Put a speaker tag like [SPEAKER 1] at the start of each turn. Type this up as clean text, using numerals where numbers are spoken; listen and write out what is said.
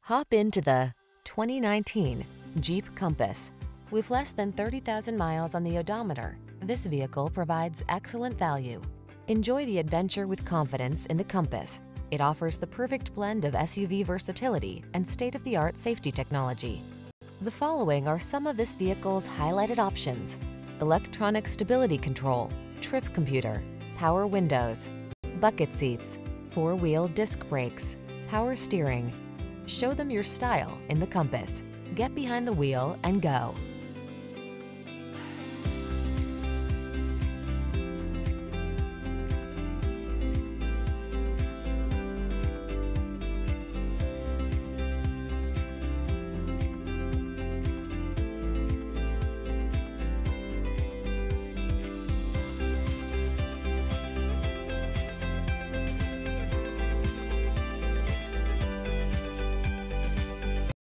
[SPEAKER 1] Hop into the 2019 Jeep Compass. With less than 30,000 miles on the odometer, this vehicle provides excellent value. Enjoy the adventure with confidence in the Compass. It offers the perfect blend of SUV versatility and state-of-the-art safety technology. The following are some of this vehicle's highlighted options: electronic stability control, trip computer, power windows, bucket seats, four-wheel disc brakes, power steering. Show them your style in the Compass. Get behind the wheel and go.